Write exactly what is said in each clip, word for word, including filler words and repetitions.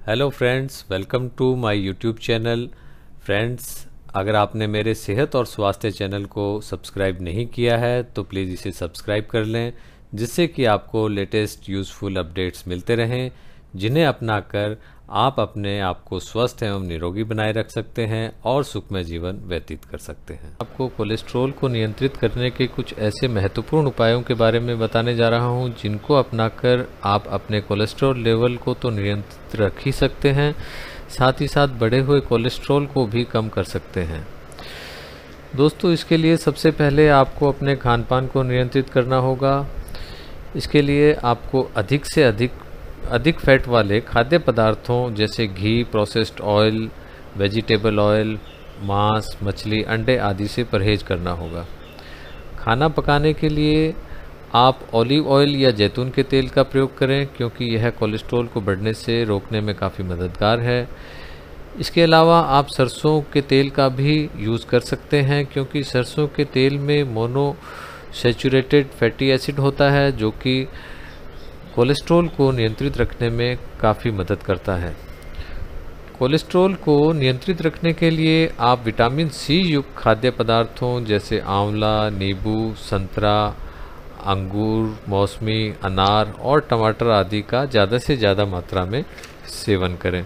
Hello friends, welcome to my YouTube channel. Friends, अगर आपने मेरे सेहत और स्वास्थ्य चैनल को सब्सक्राइब नहीं किया है तो प्लीज़ इसे सब्सक्राइब कर लें, जिससे कि आपको लेटेस्ट यूज़फुल अपडेट्स मिलते रहें, जिन्हें अपनाकर आप अपने आप को स्वस्थ एवं निरोगी बनाए रख सकते हैं और सुखमय जीवन व्यतीत कर सकते हैं। आपको कोलेस्ट्रॉल को नियंत्रित करने के कुछ ऐसे महत्वपूर्ण उपायों के बारे में बताने जा रहा हूं, जिनको अपनाकर आप अपने कोलेस्ट्रॉल लेवल को तो नियंत्रित रख ही सकते हैं, साथ ही साथ बढ़े हुए कोलेस्ट्रॉल को भी कम कर सकते हैं। दोस्तों, इसके लिए सबसे पहले आपको अपने खान पान को नियंत्रित करना होगा। इसके लिए आपको अधिक से अधिक अधिक फैट वाले खाद्य पदार्थों जैसे घी, प्रोसेस्ड ऑयल, वेजिटेबल ऑयल, मांस, मछली, अंडे आदि से परहेज करना होगा। खाना पकाने के लिए आप ऑलिव ऑयल या जैतून के तेल का प्रयोग करें, क्योंकि यह कोलेस्ट्रॉल को बढ़ने से रोकने में काफ़ी मददगार है। इसके अलावा आप सरसों के तेल का भी यूज़ कर सकते हैं, क्योंकि सरसों के तेल में मोनो सैचुरेटेड फैटी एसिड होता है, जो कि कोलेस्ट्रॉल को नियंत्रित रखने में काफ़ी मदद करता है। कोलेस्ट्रॉल को नियंत्रित रखने के लिए आप विटामिन सी युक्त खाद्य पदार्थों जैसे आंवला, नींबू, संतरा, अंगूर, मौसमी, अनार और टमाटर आदि का ज़्यादा से ज़्यादा मात्रा में सेवन करें।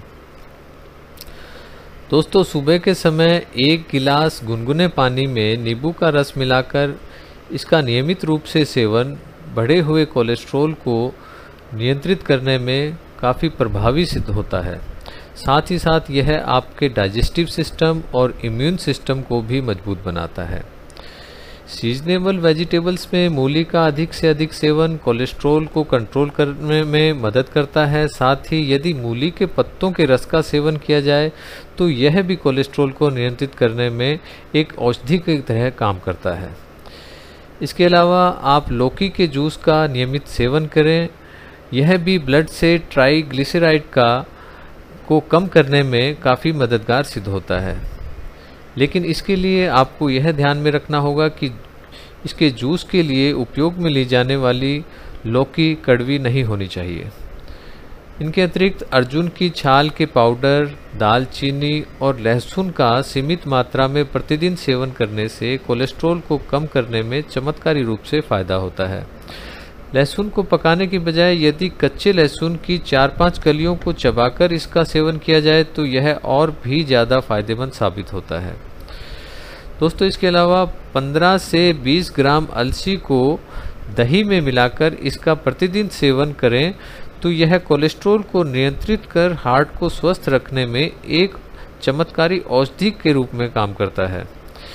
दोस्तों, सुबह के समय एक गिलास गुनगुने पानी में नींबू का रस मिलाकर इसका नियमित रूप से सेवन बढ़े हुए कोलेस्ट्रॉल को नियंत्रित करने में काफ़ी प्रभावी सिद्ध होता है। साथ ही साथ यह आपके डाइजेस्टिव सिस्टम और इम्यून सिस्टम को भी मजबूत बनाता है। सीजनेबल वेजिटेबल्स में मूली का अधिक से अधिक सेवन कोलेस्ट्रॉल को कंट्रोल करने में मदद करता है। साथ ही यदि मूली के पत्तों के रस का सेवन किया जाए तो यह भी कोलेस्ट्रॉल को नियंत्रित करने में एक औषधि की तरह काम करता है। इसके अलावा आप लौकी के जूस का नियमित सेवन करें। यह भी ब्लड से ट्राइग्लिसराइड का को कम करने में काफ़ी मददगार सिद्ध होता है, लेकिन इसके लिए आपको यह ध्यान में रखना होगा कि इसके जूस के लिए उपयोग में ली जाने वाली लौकी कड़वी नहीं होनी चाहिए। इनके अतिरिक्त अर्जुन की छाल के पाउडर, दालचीनी और लहसुन का सीमित मात्रा में प्रतिदिन सेवन करने से कोलेस्ट्रॉल को कम करने में चमत्कारी रूप से फ़ायदा होता है। लहसुन को पकाने की बजाय यदि कच्चे लहसुन की चार पांच कलियों को चबाकर इसका सेवन किया जाए तो यह और भी ज़्यादा फायदेमंद साबित होता है। दोस्तों, इसके अलावा पंद्रह से बीस ग्राम अलसी को दही में मिलाकर इसका प्रतिदिन सेवन करें तो यह कोलेस्ट्रॉल को नियंत्रित कर हार्ट को स्वस्थ रखने में एक चमत्कारी औषधि के रूप में काम करता है।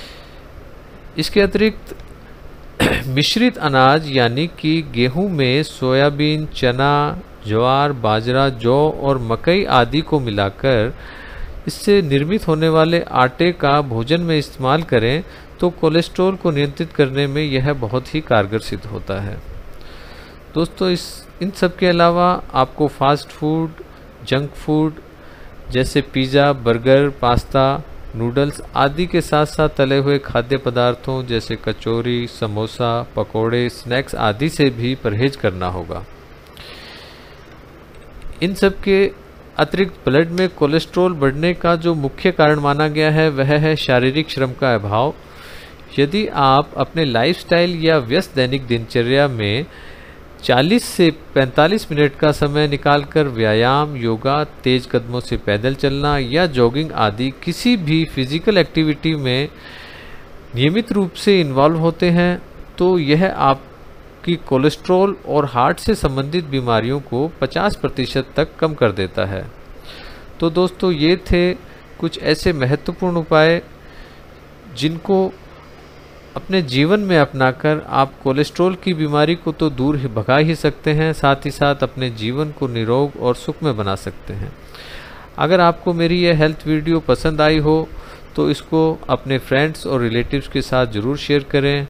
इसके अतिरिक्त मिश्रित अनाज यानी कि गेहूं में सोयाबीन, चना, ज्वार, बाजरा, जौ और मकई आदि को मिलाकर इससे निर्मित होने वाले आटे का भोजन में इस्तेमाल करें तो कोलेस्ट्रॉल को नियंत्रित करने में यह बहुत ही कारगर सिद्ध होता है। दोस्तों, इस इन सब के अलावा आपको फास्ट फूड, जंक फूड जैसे पिज़्ज़ा, बर्गर, पास्ता, नूडल्स आदि के साथ साथ तले हुए खाद्य पदार्थों जैसे कचौरी, समोसा, पकोड़े, स्नैक्स आदि से भी परहेज करना होगा। इन सब के अतिरिक्त ब्लड में कोलेस्ट्रॉल बढ़ने का जो मुख्य कारण माना गया है वह है शारीरिक श्रम का अभाव। यदि आप अपने लाइफस्टाइल या व्यस्त दैनिक दिनचर्या में चालीस से पैंतालीस मिनट का समय निकालकर व्यायाम, योगा, तेज कदमों से पैदल चलना या जॉगिंग आदि किसी भी फिजिकल एक्टिविटी में नियमित रूप से इन्वॉल्व होते हैं तो यह आपकी कोलेस्ट्रॉल और हार्ट से संबंधित बीमारियों को पचास प्रतिशत तक कम कर देता है। तो दोस्तों, ये थे कुछ ऐसे महत्वपूर्ण उपाय जिनको अपने जीवन में अपनाकर आप कोलेस्ट्रॉल की बीमारी को तो दूर ही भगा ही सकते हैं, साथ ही साथ अपने जीवन को निरोग और सुखमय बना सकते हैं। अगर आपको मेरी यह हेल्थ वीडियो पसंद आई हो तो इसको अपने फ्रेंड्स और रिलेटिव्स के साथ ज़रूर शेयर करें।